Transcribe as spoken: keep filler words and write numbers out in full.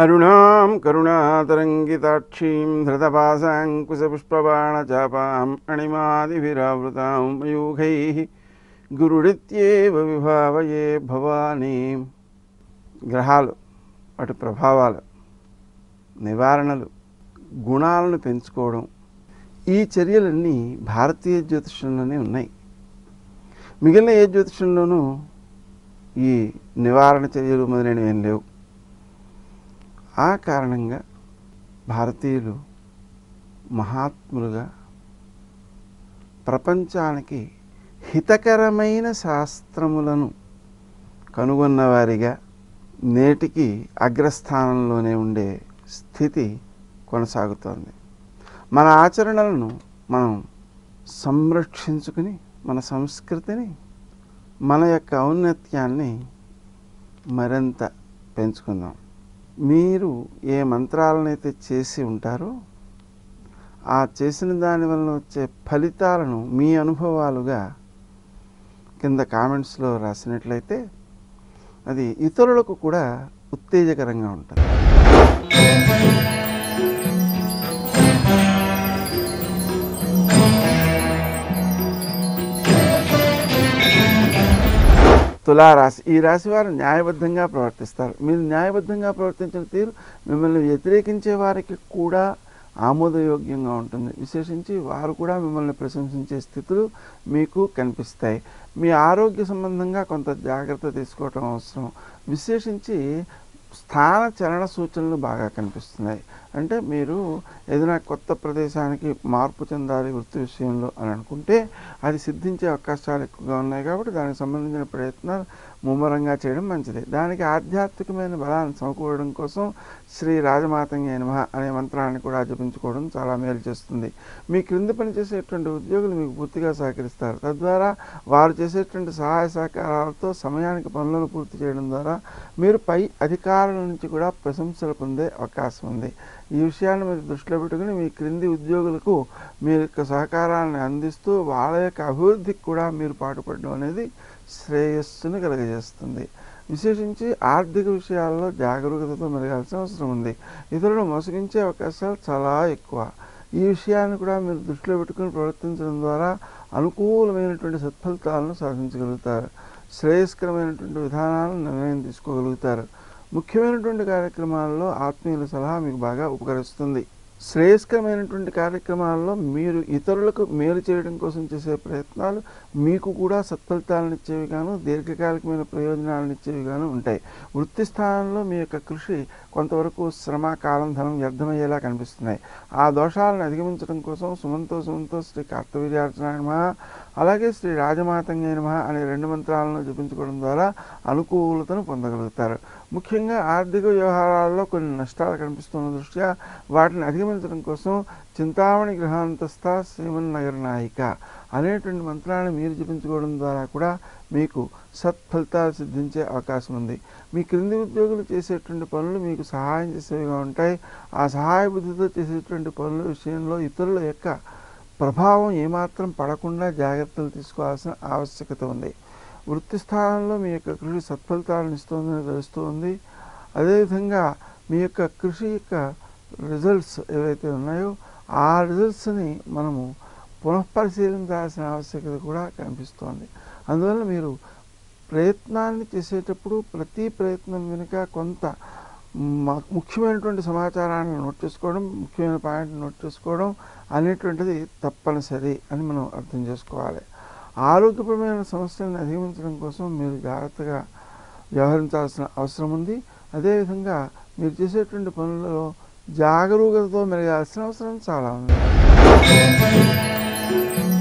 అరుణాం కరుణాతరంగితాక్షీం ధృతపాశాంకుశపుష్పబాణచాపాం అణిమాదిభిరావృతాం మయూఖైః గురుడిత్యేవ విభావయే భవానీ. గ్రహాలు వాటి ప్రభావాలు, నివారణలు, గుణాలను పెంచుకోవడం, ఈ చర్యలన్నీ భారతీయ జ్యోతిషంలోనే ఉన్నాయి. మిగిలిన ఏ జ్యోతిషంలోనూ ఈ నివారణ చర్యలు మొదలైనవి ఏం లేవు. ఆ కారణంగా భారతీయులు మహాత్ములుగా ప్రపంచానికి హితకరమైన శాస్త్రములను కనుగొన్నవారిగా నేటికి అగ్రస్థానంలోనే ఉండే స్థితి కొనసాగుతోంది. మన ఆచరణలను మనం సంరక్షించుకుని మన సంస్కృతిని, మన యొక్క ఔన్నత్యాన్ని మరింత పెంచుకుందాం. మీరు ఏ మంత్రాలనైతే చేసి ఉంటారో ఆ చేసిన దాని వలన వచ్చే ఫలితాలను మీ అనుభవాలుగా కింద కామెంట్స్లో రాసినట్లయితే అది ఇతరులకు కూడా ఉత్తేజకరంగా ఉంటుంది. తులా రాశి. ఈ రాశి వారు న్యాయబద్ధంగా ప్రవర్తిస్తారు. మీరు న్యాయబద్ధంగా ప్రవర్తించిన తీరు మిమ్మల్ని వ్యతిరేకించే వారికి కూడా ఆమోదయోగ్యంగా ఉంటుంది. విశేషించి వారు కూడా మిమ్మల్ని ప్రశంసించే స్థితులు మీకు కనిపిస్తాయి. మీ ఆరోగ్య సంబంధంగా కొంత జాగ్రత్త తీసుకోవటం అవసరం. విశేషించి స్థాన చలన సూచనలు బాగా కనిపిస్తున్నాయి. అంటే మీరు ఏదైనా కొత్త ప్రదేశానికి మార్పు చెందాలి వృత్తి విషయంలో అని అనుకుంటే అది సిద్ధించే అవకాశాలు ఎక్కువగా ఉన్నాయి. కాబట్టి దానికి సంబంధించిన ప్రయత్నాలు ముమ్మరంగా చేయడం మంచిది. దానికి ఆధ్యాత్మికమైన బలాన్ని సమకూరడం కోసం శ్రీ రాజమాతంగే నమః అనే మంత్రాన్ని కూడా జపించుకోవడం చాలా మేలు చేస్తుంది. మీ క్రింద పనిచేసేటువంటి ఉద్యోగులు మీకు పూర్తిగా సహకరిస్తారు. తద్వారా వారు చేసేటువంటి సహాయ సహకారాలతో సమయానికి పనులను పూర్తి చేయడం ద్వారా మీరు పై అధికారుల నుంచి కూడా ప్రశంసలు పొందే అవకాశం ఉంది. ఈ విషయాన్ని మీరు దృష్టిలో పెట్టుకుని మీ క్రింది ఉద్యోగులకు మీ యొక్క సహకారాన్ని అందిస్తూ వాళ్ళ యొక్క అభివృద్ధికి కూడా మీరు పాటుపడడం అనేది శ్రేయస్సును కలుగజేస్తుంది. విశేషించి ఆర్థిక విషయాల్లో జాగరూకతతో మెరగాల్సిన అవసరం ఉంది. ఇతరులను మోసగించే అవకాశాలు చాలా ఎక్కువ. ఈ విషయాన్ని కూడా మీరు దృష్టిలో పెట్టుకుని ప్రవర్తించడం ద్వారా అనుకూలమైనటువంటి సత్ఫలితాలను సాధించగలుగుతారు. శ్రేయస్కరమైనటువంటి విధానాలను నిర్ణయం తీసుకోగలుగుతారు. ముఖ్యమైనటువంటి కార్యక్రమాల్లో ఆత్మీయుల సలహా మీకు బాగా ఉపకరిస్తుంది. శ్రేయస్కరమైనటువంటి కార్యక్రమాల్లో మీరు ఇతరులకు మేలు చేయడం కోసం చేసే ప్రయత్నాలు మీకు కూడా సత్ఫలితాలను ఇచ్చేవి గాను దీర్ఘకాలికమైన ప్రయోజనాలను ఇచ్చేవి గాను ఉంటాయి. వృత్తి స్థానంలో మీ యొక్క కృషి కొంతవరకు శ్రమ, కాలం, ధనం వ్యర్థమయ్యేలా కనిపిస్తున్నాయి. ఆ దోషాలను అధిగమించడం కోసం సుమంతో సుమంతో శ్రీ కార్తవీర్యార్చనాయ నమః అలాగే శ్రీ రాజమాతంగే నమః అనే రెండు మంత్రాలను జపించుకోవడం ద్వారా అనుకూలతను పొందగలుగుతారు. ముఖ్యంగా ఆర్థిక వ్యవహారాల్లో కొన్ని నష్టాలు కనిపిస్తున్న దృష్ట్యా వాటిని అధిగమించడం కోసం చింతామణి గృహాంతస్థ శ్రీమన్నగర నాయిక అనేటువంటి మంత్రాన్ని మీరు జపించుకోవడం ద్వారా కూడా మీకు సత్ఫలితాలు సిద్ధించే అవకాశం ఉంది. మీ క్రింది ఉద్యోగులు చేసేటువంటి పనులు మీకు సహాయం చేసేవిగా ఉంటాయి. ఆ సహాయ బుద్ధితో చేసేటువంటి పనుల విషయంలో ఇతరుల యొక్క ప్రభావం ఏమాత్రం పడకుండా జాగ్రత్తలు తీసుకోవాల్సిన ఆవశ్యకత ఉంది. వృత్తి స్థానంలో మీ యొక్క కృషి సత్ఫలితాలను ఇస్తుందని తెలుస్తూ ఉంది. అదేవిధంగా మీ యొక్క కృషి యొక్క రిజల్ట్స్ ఏవైతే ఉన్నాయో ఆ రిజల్ట్స్ని మనము పునఃపరిశీలించాల్సిన ఆవశ్యకత కూడా కనిపిస్తోంది. అందువల్ల మీరు ప్రయత్నాన్ని చేసేటప్పుడు ప్రతి ప్రయత్నం వెనుక కొంత ముఖ్యమైనటువంటి సమాచారాన్ని నోట్ చేసుకోవడం, ముఖ్యమైన పాయింట్ని నోట్ చేసుకోవడం అనేటువంటిది తప్పనిసరి అని మనం అర్థం చేసుకోవాలి. ఆరోగ్యపరమైన సమస్యలను అధిగమించడం కోసం మీరు జాగ్రత్తగా వ్యవహరించాల్సిన అవసరం ఉంది. అదేవిధంగా మీరు చేసేటువంటి పనులలో జాగరూకతతో మెరగాల్సిన అవసరం చాలా ఉంది.